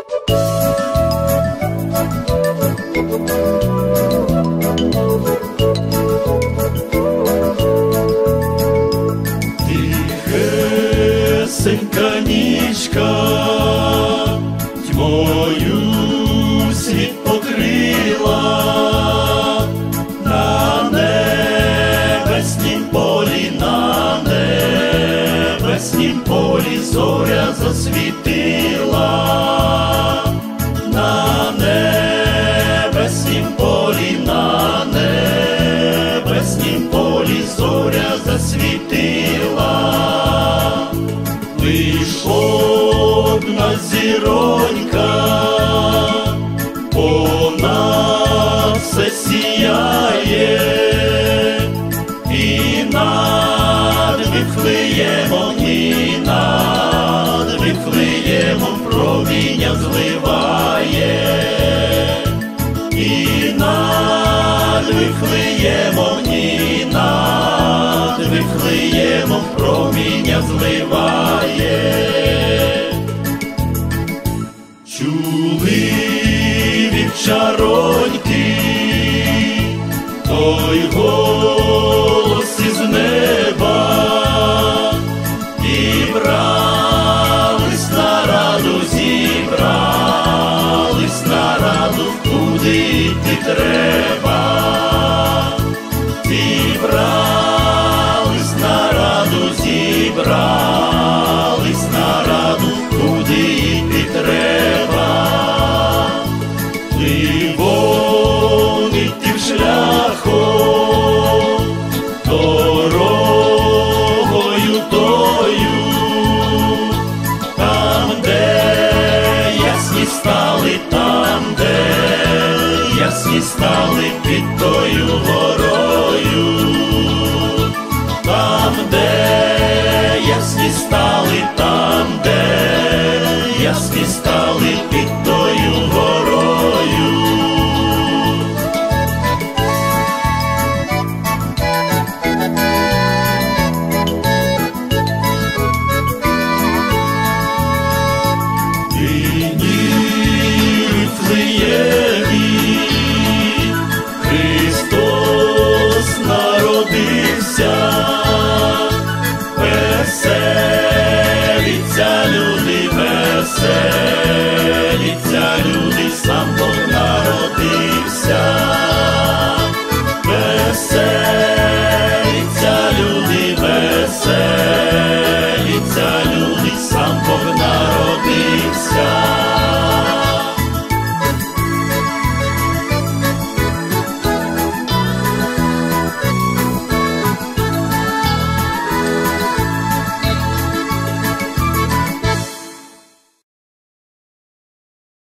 Тихесенька нічка тьмою світ покрила, на небеснім полі, на небеснім полі зоря засвітила, на небеснім полі, на небеснім полі зоря засвітила. Лиш одна зіронька понад все сіяє, і над Вифлеємом, і над Вифлеємом проміння зливає, і над Вифлеємом, і над Вифлеємом проміння зливає. Чули вівчароньки той голос із неба, і брались на раду, зібрались на раду, куди йти треба. Зібрались на раду, зібрались на раду, куди йти треба. Ливон іти шляхом, дорогою тою, там, де ясні стали, там, де ясні стали під тою горою, там, де ясні стали, там, де ясні стали під